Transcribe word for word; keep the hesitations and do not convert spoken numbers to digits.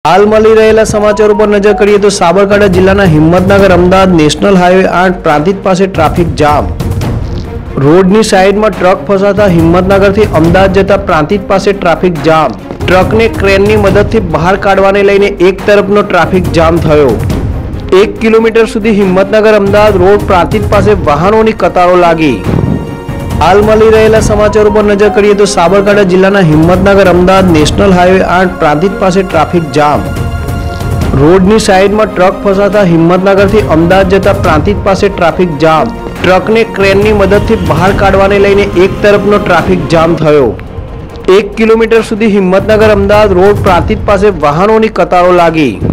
हाल मળી રહેલા સમાચારો પર નજર કરીએ તો સાબરકાંઠા જિલ્લાના હિંમતનગર અમદાવાદ નેશનલ હાઈવે આઠ પ્રાંતિજ પાસે ટ્રાફિક જામ। રોડની સાઈડમાં ટ્રક ફસાતા હિંમતનગરથી અમદાવાદ જતા પ્રાંતિજ પાસે ટ્રાફિક જામ। ટ્રકને ક્રેનની મદદથી બહાર કાઢવાને લઈને એક તરફનો ટ્રાફિક જામ થયો। એક કિલોમીટર સુધી હિંમતનગર અમદાવાદ રોડ પ્રાંતિજ પાસે વાહનોની કતારો લાગી। हाल मળી રહેલા સમાચારો पर नजर કરીએ તો સાબરકાંઠા જિલ્લાના હિંમતનગર અમદાવાદ નેશનલ હાઈવે આઠ પ્રાંતિજ પાસે ટ્રાફિક જામ। રોડની સાઈડમાં ટ્રક ફસાતા હિંમતનગરથી અમદાવાદ જતા પ્રાંતિજ પાસે ટ્રાફિક જામ। ટ્રકને ક્રેનની મદદથી બહાર કાઢવાને લઈને એક તરફનો ટ્રાફિક જામ થયો। એક કિલોમીટર સુધી હિંમતનગર અમદાવાદ રોડ પ્રાંતિજ પાસે વાહનોની કતારો લાગી।